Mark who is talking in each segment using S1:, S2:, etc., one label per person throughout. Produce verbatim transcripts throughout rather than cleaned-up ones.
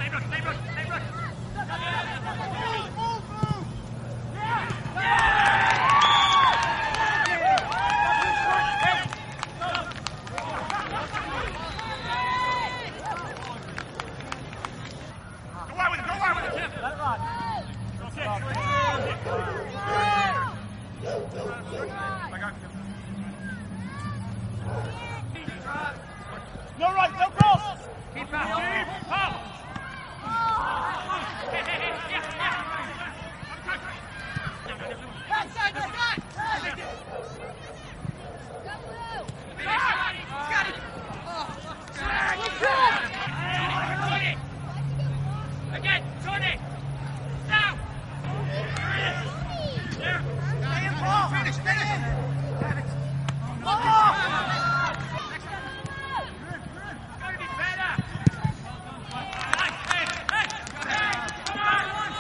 S1: No right, no cross!
S2: Keep back. Keep up.
S1: Backside, no back!
S2: Again, Tony! Now!
S1: Finish, finish!
S2: Gotta be better! Hey, hey, hey! Come on!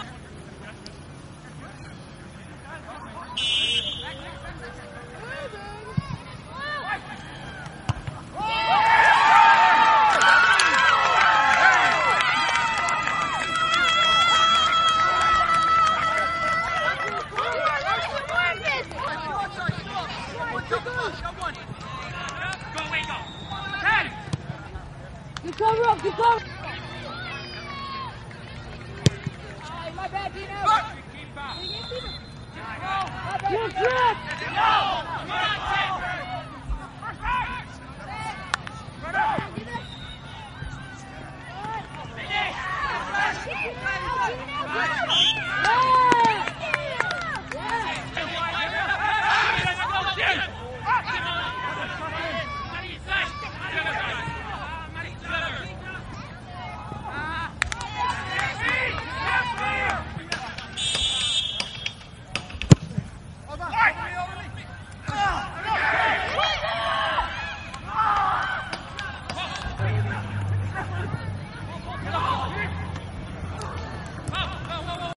S2: Go away, go! Ten!
S3: You cover up, you cover! Ay, my bad, Dino!
S2: Keep back!
S3: You trip!
S2: No! Come on, Tim! Perfect!